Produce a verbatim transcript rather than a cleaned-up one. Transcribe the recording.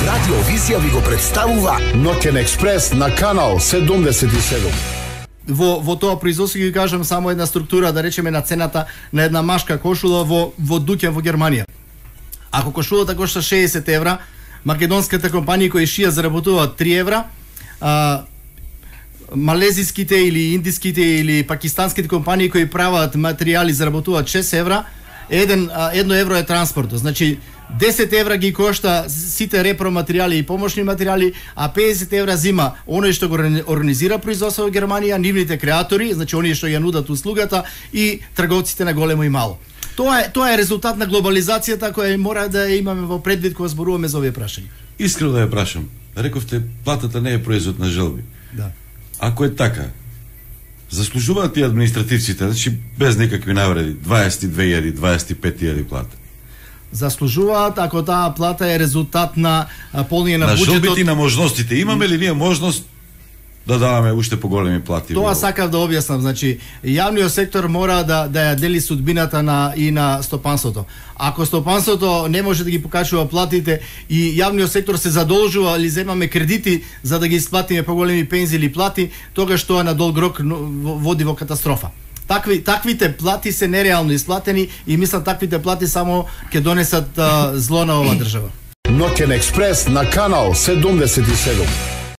Радиовизија ви го представува Ноќен експрес на канал седумдесет и седум. Во, во тоа производство ги кажам само една структура, да речеме, на цената на една машка кошула во, во Дуќан во Германија. Ако кошулата кошта шеесет евра, македонската компанија кои шија заработуваат три евра, а, малезиските или индиските или пакистанските компании кои прават материјали заработуваат шест евра, еден, едно евро е транспортот. Значи, десет евра ги кошта сите репроматеријали и помошни материјали, а педесет евра зима оној што го организира производство во Германија, нивните креатори, значи оние што ја нудат услугата, и трговците на големо и мало. Тоа е тоа е резултат на глобализацијата која мора да ја имаме во предвид кога зборуваме за овие прашања. Искрено да ја прашам. Рековте платата не е производ на желби. Да. Ако е така, заслужуваат и административците, значи без никакви навреди, дваесет и две илјади, дваесет и пет илјади плата. Заслужуваат ако таа плата е резултат на полнење на, на буџетот. желбите и на можностите. Имаме ли ние можност да даваме уште поголеми плати? Тоа сакав да објаснам, значи јавниот сектор мора да да ја дели судбината на и на стопанството. Ако стопанството не може да ги покачува платите и јавниот сектор се задолжува или земаме кредити за да ги исплатиме поголеми пензии или плати, тогаш тоа на долг рок води во катастрофа. Такви таквите плати се нереално исплатени и мислам таквите плати само ќе донесат а, зло на оваа држава. Ноќен експрес на канал седумдесет и седум.